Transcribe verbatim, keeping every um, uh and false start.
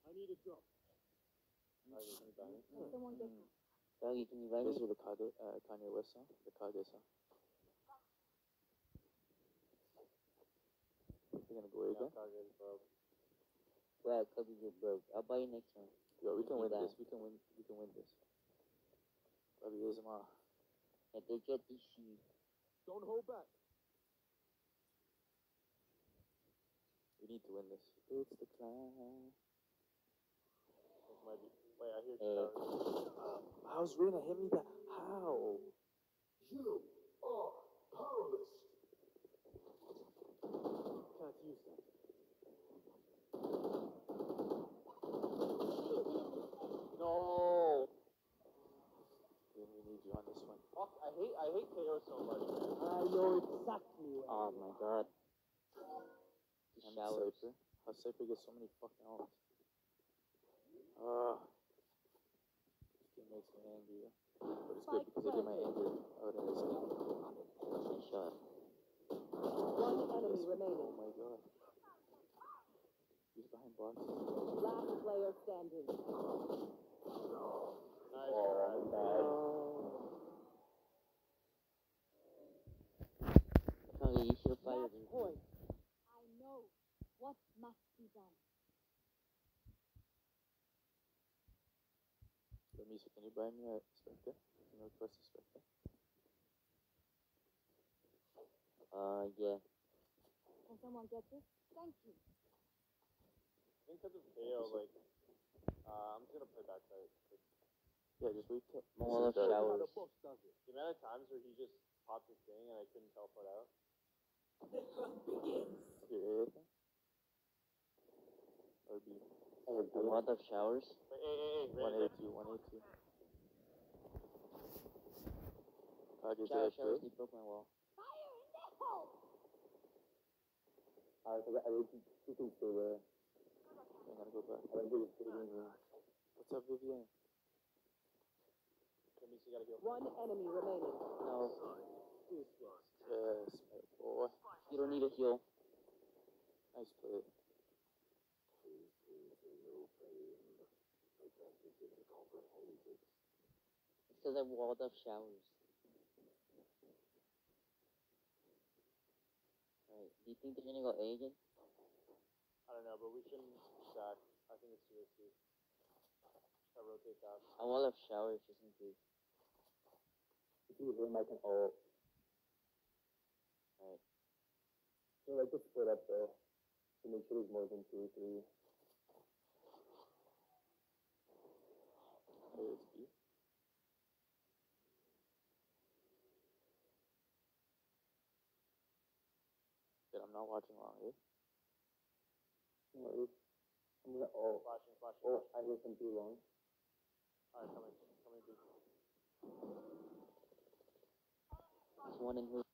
I need a drop. Someone get her. Doggy, can you buy me? This is the Kanye, uh, Kanye West song. The Kanye song. You're gonna go again? Well, Cubby, you're broke. I'll buy you next time. Yo, we can win that. this. We can win. We can win this. Bobby is my. If they get this shit. Don't hold back. We need to win this. It's the clan. Wait, I hear Hey. How's Reyna hit me that? How? You are powerless. Can't use that. No. Then we need you on this one. Fuck, I hate I hate K O so much, man. I know exactly where. Oh my god. The And showers. Cypher. How Cypher gets so many fucking ults. Ah. This game makes me angry. But it's good because I get my anger out in this game. Nice shot. One enemy remaining. Oh my god. He's behind boxes. Last player standing. Nice Oh, try. bad. Cubby, you should have fired Match him. point. I know what must be done. Let me see. Can you buy me a Spectre? Can you request a Spectre? Uh, yeah. Can someone get this? Thank you. I think because of K O, like, uh, I'm just gonna play backside. Like, Yeah, just wait till. More this is the- showers. the boss does it. The amount of times where he just popped his thing and I couldn't teleport out. Okay, A, I think. Or B. A lot of showers. Wait, hey, hey, hey, One Ray, A two, one A two. Kage's Showers, A showers, two. he broke my wall. Fire in the hole. I forgot, I think you can stay there. I'm gonna go back. I think you can stay there. What's up, Vivian? Let me see, gotta heal. One enemy remaining. No, Yes, my boy. you don't need a heal. Nice play. It says I walled off showers. Alright, do you think they're gonna go A again? I don't know, but we shouldn't stack. I think it's two two. I rotate fast. I wall off showers just in case. If you hit like an ult. Alright. So like to split up though. To make sure there's more than two or three. Hey, it's B. Shit, I'm not watching long, eh? No, I'm gonna ult. Flashing, flashing, Oh, flashing. I hear some too long. Alright, coming, coming B. There's one in here.